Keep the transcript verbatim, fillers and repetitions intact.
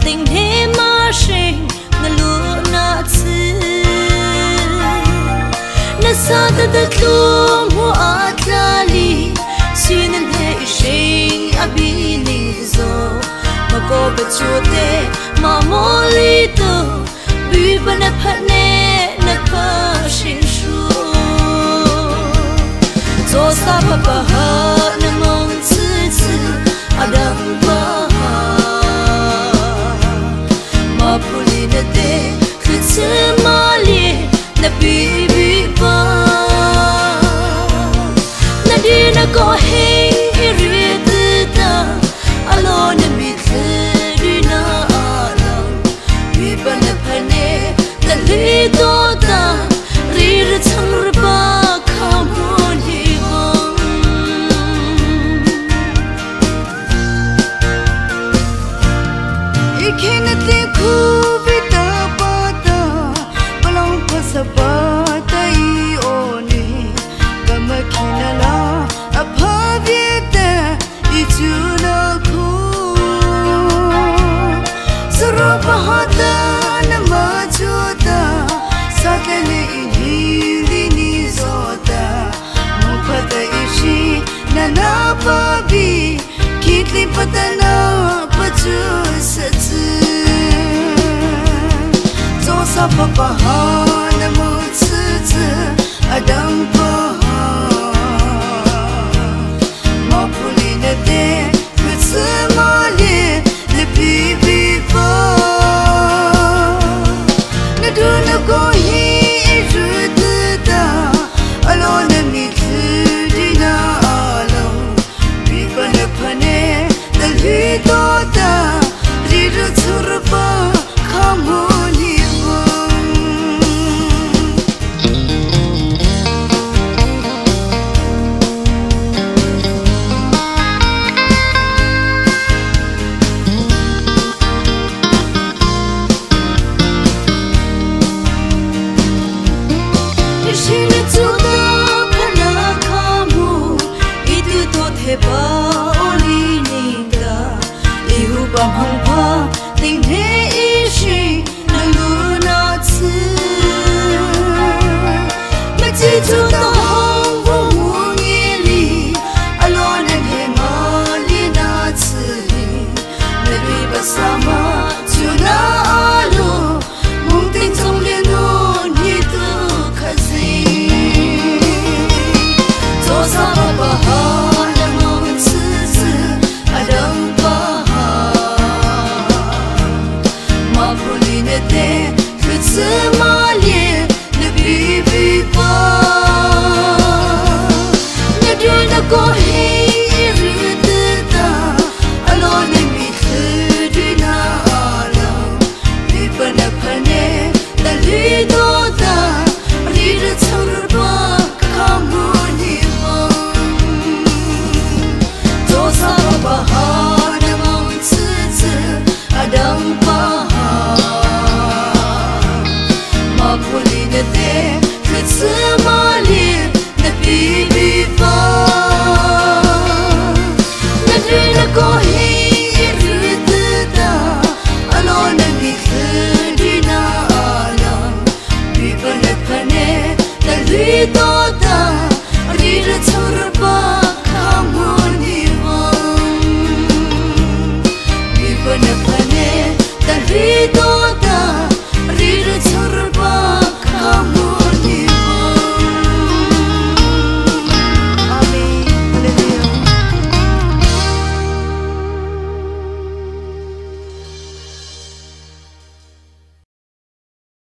tình thế mà sinh ngờ lúa na chư na sa ta ta tu mua atlali xuyên nên thế sinh abi nizo mà có bê chúa tê mà mô lý tu bị bà nè phát nè nè phá sinh su cho sa bà bà hạ nè mong chư chư adam bà hạ mà phụ lý nè tê khứ chư mà lì nè bì bì bà nè đi nè có hình i rì tư ta alo nè bì khứ đi nà alam bì bà nè phá nè nè lý tô ta rì rì chăng rì bà khá môn hi vong i khê nè tê khu vi ta bà ta bà lòng phá sa bà ta i ô nì bà mà khê nà la a phá vi ta i chú nà khu sa rô bà hạ ta nà mà chú ta sa tê nè i nì li nì zô ta mô phá ta i shi nà nà bà vi kít li bà ta nà bà chú sa chư zô sa bà bà hạ nà mô chư chư adam bà hạ mà phụ lý nè tê khứ chư mà lì lì bì bì bà nè đu nè có hi i rù tư ta alo nè mi khứ đi nà alo bì bà nè phá nè nè lì tô ta rì rù chù rù bà khá môn hi vong Ishine tuta phana khamu itu to theba oli ninda ihu bam hang pha tình thế ishi na lu na chư ma chi tuta hong vô mu ngi li alo na he ma li na chư na bi ba sa ma chu na alo mong tình trong liên hồn như tu khả gì cho sa bà bà hạ nè mong chư chư adam bà hạ mà phụ lý nè tê khứ chư mà lì nè bì bì bà nè đu nè có hình i rì tư ta alo nè mi khứ đi nà alam bì bà nè phá nè nè lì tô ta rì rì chăng rì bà khá môn hi vong cho sa bà bà hạ nè mong chư chư adam bà hạ mà phụ lý nè tê khứ chư mà lì nè bì bì bà nè đu nè có hình i rì tư ta alo nè mi khứ đi nà alam bì bà nè phá nè nè lì tô